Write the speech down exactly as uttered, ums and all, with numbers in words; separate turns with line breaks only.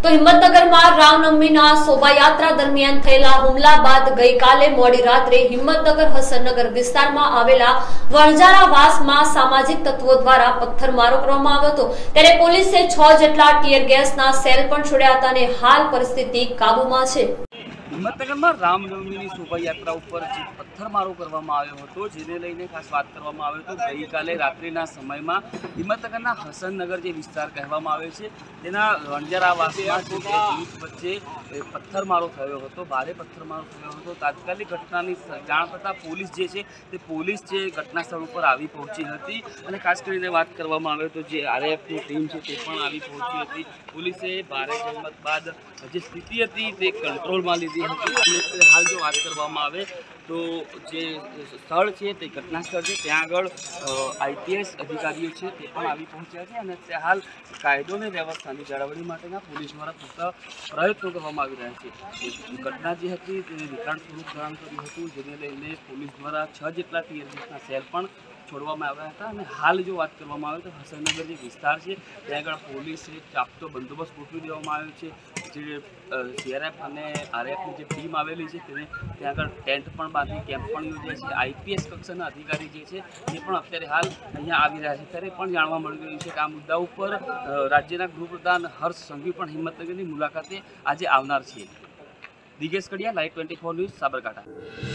તો હિંમતનગરમાં રામનવમીના શોભાયાત્રા દરમિયાન થયેલા હુમલા બાદ ગઈકાલે મોડી રાત્રે હિંમતનગર હસનનગર વિસ્તારમાં આવેલા વણઝારાવાસમાં સામાજિક તત્વો દ્વારા પથ્થરમારો કરવામાં આવ્યો હતો। ત્યારે પોલીસે છ જેટલા ટીયર ગેસના સેલ પણ છોડ્યા હતા અને હાલ પરિસ્થિતિ કાબુમાં છે।
હિંમતનગરમાં રામનવમીની શોભાયાત્રા ઉપર જે પથ્થરમારો કરવામાં આવ્યો હતો, જેને લઈને ખાસ વાત કરવામાં આવે તો ગઈકાલે રાત્રિના સમયમાં હિંમતનગરના હસનનગર જે વિસ્તાર કહેવામાં આવે છે તેના વણઝારાવાસમાં જે જૂથ વચ્ચે પથ્થરમારો થયો હતો, ભારે પથ્થરમારો થયો હતો। તાત્કાલિક ઘટનાની જાણ થતાં પોલીસ જે છે તે પોલીસ જે ઘટના સ્થળ ઉપર આવી પહોંચી હતી અને ખાસ કરીને વાત કરવામાં આવે તો જે આરએફની ટીમ છે તે પણ આવી પહોંચી હતી। પોલીસે ભારે જહેમત બાદ જે સ્થિતિ હતી તે કંટ્રોલમાં લીધી હતી અને હાલ જો વાત કરવામાં આવે તો જે સ્થળ છે તે ઘટના સ્થળ છે ત્યાં આગળ આઈપીએસ અધિકારીઓ છે તે પણ આવી પહોંચ્યા છે અને તે હાલ કાયદો અને વ્યવસ્થાની જાળવણી માટેના પોલીસ દ્વારા પૂરતા પ્રયત્નો કરવામાં આવી રહ્યા છે। ઘટના જે હતી તેને વિકરાળ સ્વરૂપ ધારણ કર્યું હતું, જેને લઈને પોલીસ દ્વારા છ જેટલા ટીયર ગેસના સેલ પણ છોડવામાં આવ્યા હતા અને હાલ જો વાત કરવામાં આવે તો હસનનગર જે વિસ્તાર છે ત્યાં આગળ પોલીસે ચાપતો બંદોબસ્ત ગોઠવી દેવામાં આવ્યો છે। જે સીઆરએફ અને આરએફની જે ટીમ આવેલી છે તેને ત્યાં આગળ ટેન્ટ પણ બાંધી કેમ્પ પણ યોજાય છે। આઈપીએસ કક્ષાના અધિકારી જે છે તે પણ અત્યારે હાલ અહીંયા આવી રહ્યા છે। ત્યારે પણ જાણવા મળી રહ્યું છે કે આ મુદ્દા ઉપર રાજ્યના ગૃહપ્રધાન હર્ષ સંઘવી પણ હિંમતનગરની મુલાકાતે આજે આવનાર છે। Digesh Kadiya, live twenty four news, Sabarkantha.